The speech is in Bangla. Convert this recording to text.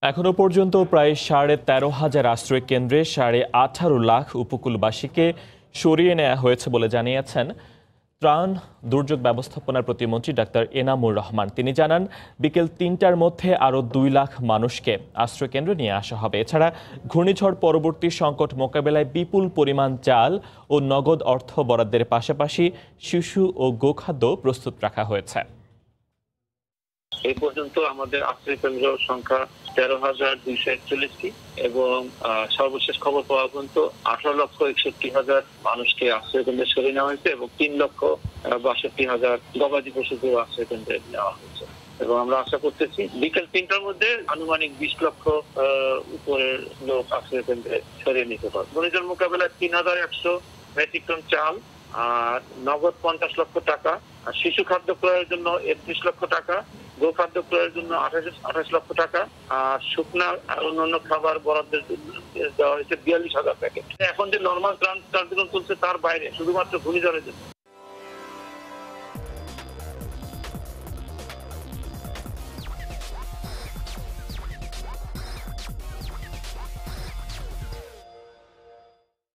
এখনো পর্যন্ত প্রায় ১৩,৫০০ আশ্রয় কেন্দ্রে ১৮,৫০,০০০ উপকূলবাসীকে সরিয়ে নেওয়া হয়েছে বলে জানিয়েছেন ত্রাণ দুর্যোগ ব্যবস্থাপনার প্রতিমন্ত্রী ডাক্তার এনামুর রহমান। তিনি জানান, বিকেল ৩টার মধ্যে আরও ২ লাখ মানুষকে আশ্রয় কেন্দ্রে নিয়ে আসা হবে। এছাড়া ঘূর্ণিঝড় পরবর্তী সংকট মোকাবেলায় বিপুল পরিমাণ চাল ও নগদ অর্থ বরাদ্দের পাশাপাশি শিশু ও গোখাদ্য প্রস্তুত রাখা হয়েছে। এই পর্যন্ত আমাদের আশ্রয় কেন্দ্র সংখ্যা ১৩,২৪১টি এবং সর্বশেষ খবর পাওয়া পর্যন্ত ১৮,৬১,০০০ মানুষকে আশ্রয় কেন্দ্রে সরিয়ে নেওয়া হয়েছে এবং ৩,৬২,০০০ গবাদি পশুকে আশ্রয় কেন্দ্রে নেওয়া হয়েছে। এবং আমরা আশা করতেছি বিকেল ৩টার মধ্যে আনুমানিক ২০ লক্ষ উপরের লোক আশ্রয় কেন্দ্রে সরিয়ে নিতে পারবে। ঘূর্ণিঝড় মোকাবেলায় ৩,১০০ মেট্রিক টন চাল আর নগদ ৫০ লক্ষ টাকা, আর শিশু খাদ্য ক্রয়ের জন্য ৩১ লক্ষ টাকা, গোখাদ্য ক্রয়ের জন্য ২৮ লক্ষ টাকা, আর শুকনা আর অন্যান্য খাবার বরাদ্দের জন্য দেওয়া হয়েছে ৪২,০০০ প্যাকেট। এখন যে নর্মাল ত্রাণ কার্যক্রম চলছে তার বাইরে শুধুমাত্র ঘূর্ণিঝড়ের জন্য